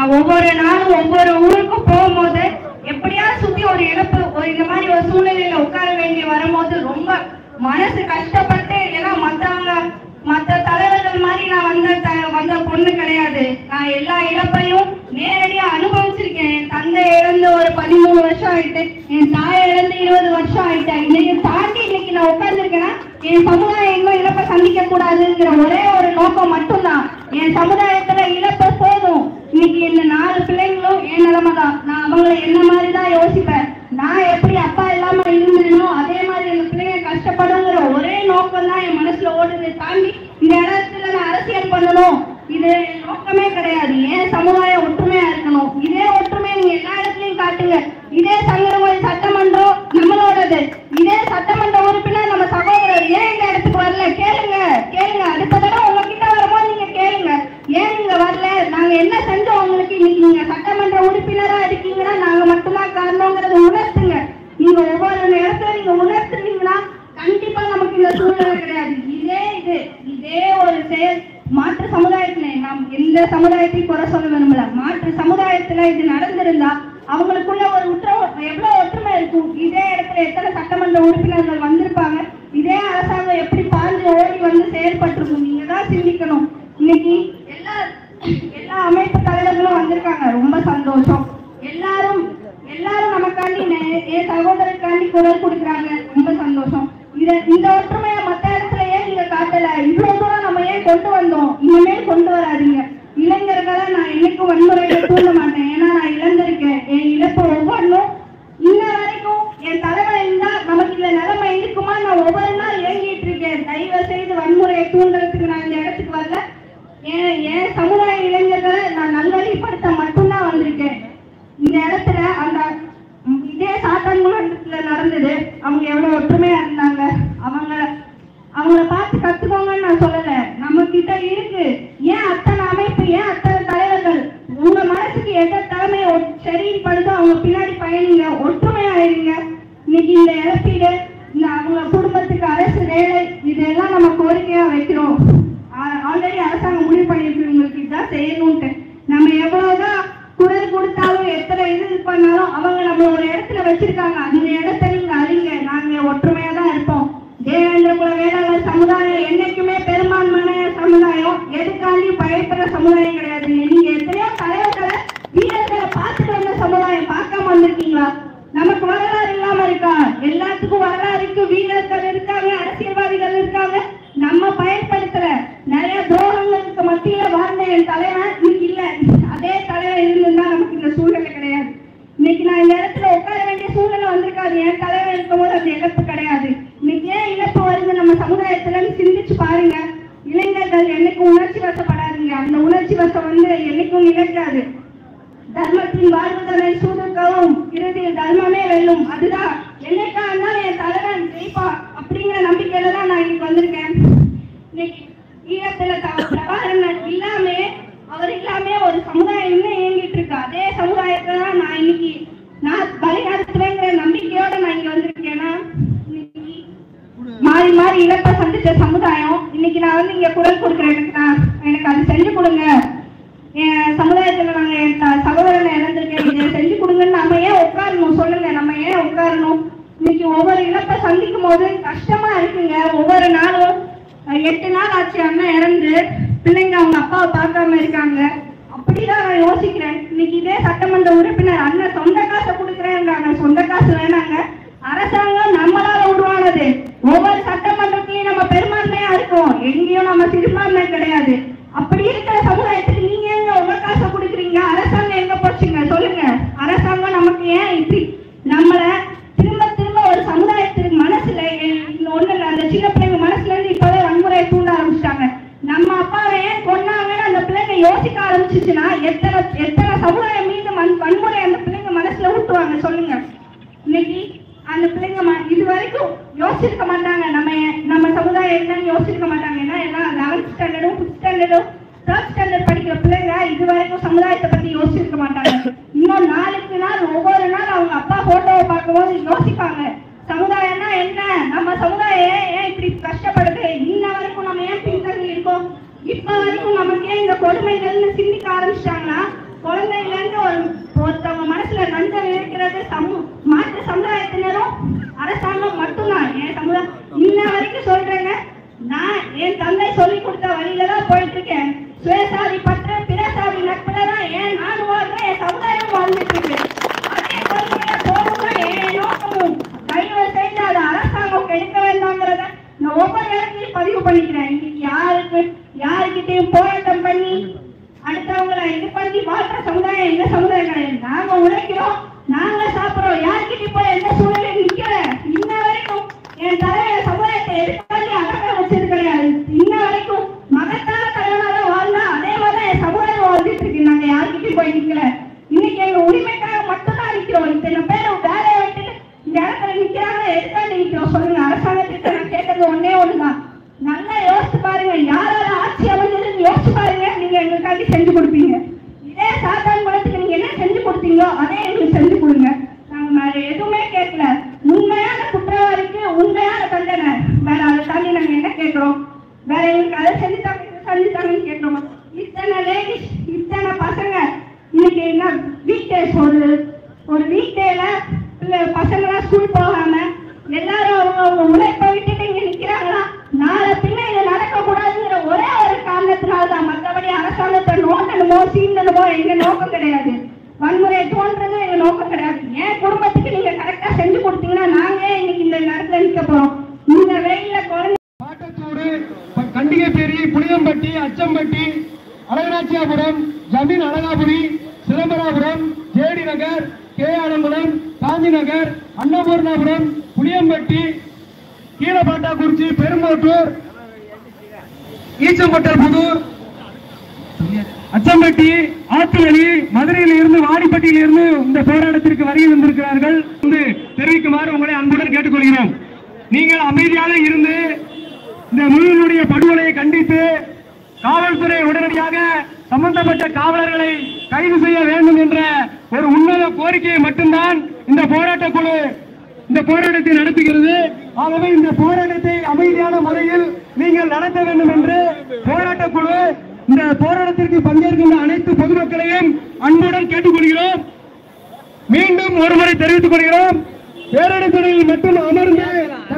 நான் ஒவ்வொரு நாளும் ஒவ்வொரு ஊருக்கும் போகும்போது எப்படியாவது சுத்தி ஒரு இழப்பு ஒரு இந்த மாதிரி ஒரு சூழ்நிலையில உட்கார வேண்டிய வரும்போது ரொம்ப மனசு கஷ்டப்பட்டு, ஏன்னா மற்ற தலைவர்கள் மாதிரி நான் வந்த பொண்ணு கிடையாது. நான் எல்லா இழப்பையும் நேரடியா அனுபவிச்சிருக்கேன். என் தந்தை இழந்து ஒரு 13 வருஷம் ஆயிட்டு, என் தாயை இழந்து 20 வருஷம் ஆயிட்டேன். இன்னைக்கு தாண்டி இன்னைக்கு நான் உட்கார்ந்துருக்கேன்னா என் சமுதாயம் இன்னும் இழப்பை சந்திக்க கூடாதுங்கிற ஒரே ஒரு நோக்கம் மட்டும்தான். என் சமுதாயத்துல இழப்ப போதும். இன்னைக்கு இந்த 4 பிள்ளைங்களும் என் நிலைமை தான். நான் அவங்களை என்ன மாதிரிதான் யோசிப்பேன். நான் எப்படி அப்பா இல்லாம இருந்திருந்தோம் அதே மாதிரி எங்க பிள்ளைங்க கஷ்டப்படுங்கிற ஒரே நோக்கம் தான் என் மனசுல ஓடுது. தாண்டி இந்த இடத்துல நான் அரசியல் பண்ணணும் இது நோக்கமே கிடையாது. ஏன் சமுதாயம் ஒற்றுமையா இருக்கணும். இதே ஒற்றுமையை நீங்க எல்லா இடத்துலயும் காட்டுங்க. இதே சங்கரங்கோயில் சட்டமன்றம் நம்மளோடது. இதே சட்டமன்ற உறுப்பினர் நம்ம சகோதரர். ஏன் இந்த இடத்துக்கு வரல கேளுங்க. அடுத்த தடவை உங்ககிட்ட வரும்போது நீங்க கேளுங்க, ஏன் நீங்க வரல, நாங்க என்ன செஞ்சோம் உங்களுக்கு. இன்னைக்கு நீங்க சட்டமன்ற உறுப்பினரா இருக்கீங்கன்னா நாங்க மட்டும்தான் காரணங்கிறத உணர்த்துங்க. நீங்க ஒவ்வொரு இடத்துல நீங்க உணர்த்துனீங்கன்னா கண்டிப்பா நமக்கு இந்த சூழ்நிலை கிடையாது. இதே ஒரு செயல் மாற்று சமுதாயத்துல, நாம் எந்த சமுதாயத்தையும் குறை சொல்ல விரும்பல, மாற்று சமுதாயத்துல இது நடந்திருந்தா அவங்களுக்குள்ள ஒரு எவ்வளவு ஒற்றுமை இருக்கும். இதே இடத்துல எத்தனை சட்டமன்ற உறுப்பினர்கள் வந்திருப்பாங்க. இதே அரசாங்கம் எப்படி பாஞ்சு ஓடி வந்து செயல்பட்டிருக்கும். நீங்க தான் சிந்திக்கணும். இன்னைக்கு எல்லா அமைப்பு தலைவர்களும் வந்திருக்காங்க. ரொம்ப சந்தோஷம். எல்லாரும் நமக்காண்டி என் சகோதரருக்காண்டி குரல் கொடுக்குறாங்க. ரொம்ப சந்தோஷம். இந்த ஒற்றுமையை மற்ற இடத்துல ஏன் நீங்க காட்டல. இவ்வளவு தூரம் நம்ம ஏன் கொண்டு வந்தோம். இனிமேல் கொண்டு வராதீங்க. இளைஞர்களை நான் என்னைக்கும் வன்முறையில தூண்ட மாட்டேன். ஏன்னா நான் இழந்திருக்கேன். என் இழப்பு ஒவ்வொன்றும் இன்ன வரைக்கும் என் தலைமை இருந்தா நமக்கு இந்த நிலைமை இருக்குமா நான் ஒவ்வொரு நாள் ஏங்கிட்டு இருக்கேன். தயவு செய்து வன்முறையை தூண்டுறதுக்கு நான் இந்த இடத்துக்கு வரல. என் சமுதாய இளைஞர்களை நான் நல்வழிப்படுத்த மட்டும்தான் வந்திருக்கேன். இந்த இடத்துல அந்த இதே சாத்தான்குளத்துல நடந்தது. அவங்க எவ்வளவு ஒற்றுமையா இருந்தாங்க. அவங்கள பார்த்து கத்துக்கோங்கன்னு நான் சொல்லல. நம்ம கிட்ட இருக்கு. ஏன் அத்தனை அமைப்பு, ஏன் அத்தனை தலைவர்கள். உங்க மனசுக்கு எந்த தலைமையை சரின்னு படுதோ அவங்க பின்னாடி பயணிங்க. ஒற்றுமையா இருங்க. இன்னைக்கு இந்த இழப்பீடு, இந்த அவங்க குடும்பத்துக்கு அரசு வேலை, இதெல்லாம் நம்ம கோரிக்கையா வைக்கிறோம். ஆல்ரெடி அரசாங்கம் முடிவு பண்ணிருக்கு உங்களுக்கு இதுதான் செய்யணும்ட்டு. நம்ம எவ்வளவுதான் குரல் கொடுத்தாலும் எத்தனை இது பண்ணாலும் அவங்க நம்ம ஒரு இடத்துல வச்சிருக்காங்க. அந்த இடத்த நீங்க அறிங்க. நாங்க ஒற்றுமையா தான் இருப்போம். தேவேந்திரகுல வேளாளர் சமுதாயம் என்னைக்குமே பெரும்பான்மையான சமுதாயம். எதுக்காண்டி பயப்படுற சமுதாயம் கிடையாது. நீங்க எத்தனையோ தலைவர்களை வீரர்களை பார்த்துட்டு வந்த சமுதாயம். பார்க்காம வந்திருக்கீங்களா? நமக்கு வரலாறு இல்லாம இருக்கா? எல்லாத்துக்கும் வரலாறு இருக்கு. வீரர்கள் இருக்காங்க, அரசியல்வாதிகள் இருக்காங்க. நம்ம பயன்படுத்துற நிறைய துரோகங்களுக்கு மத்தியில வாழ்ந்த என் தலைவன் இன்னைக்கு இல்ல. அதே தலைவன் இருந்திருந்தா நமக்கு இந்த சூழ்நிலை கிடையாது. இன்னைக்கு நான் இந்த இடத்துல உட்கார வேண்டிய சூழ்நிலை வந்திருக்காது. என் தலைவன் இருக்கும் போது அந்த இழப்பு கிடையாது. இன்னைக்கு ஏன் இழப்பு வருது நம்ம சமுதாயத்துல சிந்திச்சு பாருங்க. இளைஞர்கள் என்னைக்கும் உணர்ச்சி வசப்படாதீங்க. அந்த உணர்ச்சி வசம் என்னைக்கும் நிகழ்க்காது. தர்மத்தின் வாழ்வுதலை சூதுக்கவும் இறுதியில் தர்மமே வெல்லும். அதுதான் என்னைக்கா இருந்தாலும் என் தலைவன் ஜெயிப்பா அப்படிங்கிற நம்பிக்கையில தான் நான் இன்னைக்கு வந்திருக்கேன். இன்னைக்கு ஈழத்துல பிரபாகரன் அவர் இல்லாம ஒரு சமுதாயம் இன்னும் இயங்கிட்டு இருக்கு. அதே சமுதாயத்தை தான் நான் வழிநடத்துவேங்கிற நம்பிக்கையோட நான் இங்க வந்திருக்கேன்னா, மாறி மாறி இழப்பை சந்திச்ச சமுதாயம் இன்னைக்கு நான் இங்க குரல் கொடுக்குறேன். எனக்கு அது செஞ்சு கொடுங்க. என் சமுதாயத்துல நாங்க என் சகோதரனை இழந்திருக்கேன், இதை செஞ்சு கொடுங்கன்னு நம்ம ஏன் உட்காரணும் சொல்லுங்க. நம்ம ஏன் உட்காரணும்? இன்னைக்கு ஒவ்வொரு இழப்பை சந்திக்கும் போது கஷ்டமா இருக்குங்க. ஒவ்வொரு நாளும் 8 நாள் ஆச்சு அண்ணன் இறந்து. பிள்ளைங்க அவங்க அப்பாவை பார்க்காம இருக்காங்க. அப்படிதான் நான் யோசிக்கிறேன். இன்னைக்கு இதே சட்டமன்ற உறுப்பினர் அண்ணன் சொந்த காசை கொடுக்குறேன்றாங்க. சொந்த காசு வேணாங்க. அரசாங்கம் நம்மளால உருவானது. ஒவ்வொரு சட்டமன்றத்திலையும் நம்ம பெரும்பான்மையா இருக்கோம். எங்கேயும் நம்ம சிறுபான்மை கிடையாது. அப்படி இருக்கிற சமுதாயத்துக்கு நீங்க எங்க உங்க காசை கொடுக்குறீங்க? அரசாங்கம் எங்க போச்சுங்க சொல்லுங்க. அரசாங்கம் நமக்கு ஏன் இப்படி நம்மள திரும்ப திரும்ப ஒரு சமுதாயத்திற்கு மனசுல ஒண்ணு அந்த சின்ன பிள்ளைங்க மனசுல இருந்து இப்பவே வன்முறையை தூண்ட ஆரம்பிச்சிட்டாங்க. நம்ம அப்பாவை ஏன் கொண்டாங்கன்னு அந்த பிள்ளைங்க யோசிக்க ஆரம்பிச்சிச்சுன்னா எத்தனை சமுதாயம் மீது வன்முறை அந்த பிள்ளைங்க மனசுல ஊட்டுவாங்க சொல்லுங்க. இன்னைக்கு அந்த பிள்ளைங்க இது வரைக்கும் யோசிச்சிருக்க மாட்டாங்க. நம்ம சமுதாயம் என்னன்னு யோசிச்சிருக்க மாட்டாங்க. ஏன்னா எல்லாம் 11th ஸ்டாண்டர்டும் 5th ஸ்டாண்டர்டும் 3rd ஸ்டாண்டர்ட் படிக்கிற பிள்ளைங்க இது வரைக்கும் சமுதாயத்தை பத்தி யோசிச்சிருக்க மாட்டாங்க. இன்னும் நாளுக்கு நாள் ஒவ்வொரு நாள் அவங்க அப்பா போட்டோவை பார்க்கும்போது யோசிப்பாங்க, சமுதாயம்னா என்ன, நம்ம சமுதாயம் ஏன் இப்படி கஷ்டப்படுது, இன்ன வரைக்கும் நம்ம ஏன் பின்தங்கி இருக்கோம், இப்ப வரைக்கும் நமக்கு ஏன் இந்த கொடுமைகள்னு சிந்திக்க ஆரம்பிச்சிட்டாங்கன்னா குழந்தையில இருந்து ஒருத்தவங்க மனசுல நஞ்சம் இருக்கிறது மாற்று சமுதாயத்தினரும் அரசாங்கம் மட்டும்தான். என் சமுதாயம் இன்ன வரைக்கும் சொல்றேங்க, நான் என் தந்தை சொல்லி கொடுத்த வழியில தான் போயிட்டு இருக்கேன். சுயசாதி பற்று பிறசாதி நட்புல தான் என் நாடு வாழ்றேன், என் சமுதாயம் வாழ்ந்துட்டு இருக்கு. அதே கொள்கையில போகணும் என் நோக்கமும் கைவை செய்து அதை அரசாங்கம் கெடுக்க வேண்டாங்கிறத நான் ஒவ்வொரு இடத்துலையும் பதிவு பண்ணிக்கிறேன். இன்னைக்கு யாருக்கிட்டையும் போராட்டம் பண்ணி அடுத்தவங்களை இது பண்ணி வாழ்ற சமுதாயம் எங்க சமுதாயம் கிடையாது. நாங்க உழைக்கிறோம், நாங்க சாப்பிடுறோம், யாருக்கிட்டையும் போய் எந்த சூழ்நிலையும் நிக்கல. இன்ன வரைக்கும் என் தலைவர் சமுதாயத்தை எடுத்து அகற்ற வச்சது கிடையாது. இன்ன வரைக்கும் மகத்தான தலைவராக வாழ்ந்தா அதே மாதிரி என் சமுதாயம் வாழ்ந்துட்டு இருக்கு. நாங்க யாருக்கிட்டையும் போய் நிக்கல. இன்னைக்கு எங்க உரிமைக்காக மட்டும்தான் நிக்கிறோம். இத்தனை பேர் வேலையை விட்டுட்டு இந்த இடத்துல நிக்கிறாங்க, எதுக்காண்டி நிக்கிறோம் சொல்லுங்க. அரசாங்கத்திட்ட நான் கேட்டது ஒன்னே ஒண்ணுதான், நல்லா யோசிச்சு பாருங்க, யாரால ஆட்சி அமைஞ்சதுன்னு யோசிச்சு பாருங்க. நீங்க எங்களுக்காண்டி செஞ்சு கொடுப்பீங்க. இதே சாத்தான் குளத்துக்கு நீங்க என்ன செஞ்சு கொடுத்தீங்களோ அதே எங்களுக்கு செஞ்சு கொடுங்க. நாங்க வேற எதுவுமே கேட்கல. உண்மையான குற்றவாளிக்கு உண்மையான தண்டனை, வேற அதை தாண்டி நாங்க என்ன கேட்கிறோம்? வேற எங்களுக்கு அதை செஞ்சுட்டாங்கன்னு கேட்கிறோம். இத்தனை லேடிஸ், இத்தனை பசங்க இன்னைக்கு என்ன வீக் டேஸ், ஒரு வீக் டேல பசங்களாம் ஸ்கூல் போகாம எல்லாரும் அவங்க உழைப்பை விட்டுட்டு இங்க நிக்கிறாங்களா? நாளை பின்ன இது நடக்க கூடாதுங்கிற ஒரே ஒரு காரணத்தினால்தான். மற்றபடி அரசாங்கத்தை நோக்கணுமோ சீண்டணுமோ எங்க நோக்கம் கிடையாது. வன்முறை தோன்றது எங்க நோக்கம் கிடையாது. என் குடும்பத்துக்கு நீங்க கரெக்டா செஞ்சு கொடுத்தீங்கன்னா நாங்க இன்னைக்கு இந்த நேரத்துல நிக்க போறோம். இந்த வெயில குழந்தை பாட்டச்சூடு, கண்டிகைப்பேரி, புளியம்பட்டி, அச்சம்பட்டி, அழகநாச்சியாபுரம், ஜமீன் அழகாபுரி, சிதம்பராபுரம், ஜேடி நகர், கே ஆனங்குளம், காந்தி நகர், அன்னபூர்ணாபுரம், புளியம்பட்டி, கீழபாட்டாக்குறிச்சி, பெரும்போட்டூர், ஈச்சம்பட்டல் புதூர், அச்சம்பட்டி, ஆத்துவெளி, மதுரையில் இருந்து வாடிப்பட்டியில் இருந்து இந்த போராட்டத்திற்கு வருகை வந்திருக்கிறார்கள். தெரிவிக்குமாறு உங்களை அன்புடன் கேட்டுக்கொள்கிறோம். நீங்கள் அமைதியாக இருந்து இந்த முழுவதுடைய படுகொலையை கண்டித்து காவல்துறை உடனடியாக சம்பந்தப்பட்ட காவலர்களை கைது செய்ய வேண்டும் என்ற ஒரு உன்னத கோரிக்கையை மட்டும்தான் இந்த போராட்ட குழு இந்த போராட்டத்தை நடத்துகிறது. ஆகவே இந்த போராட்டத்தை அமைதியான முறையில் நீங்கள் நடத்த வேண்டும் என்று போராட்ட குழு இந்த போராட்டத்திற்கு பங்கேற்கின்ற அனைத்து பொதுமக்களையும் அன்புடன் கேட்டுக்கொள்கிறோம். மீண்டும் ஒருமுறை தெரிவித்துக் கொள்கிறோம். பேரணித்துறையில் மட்டும் அமர்ந்து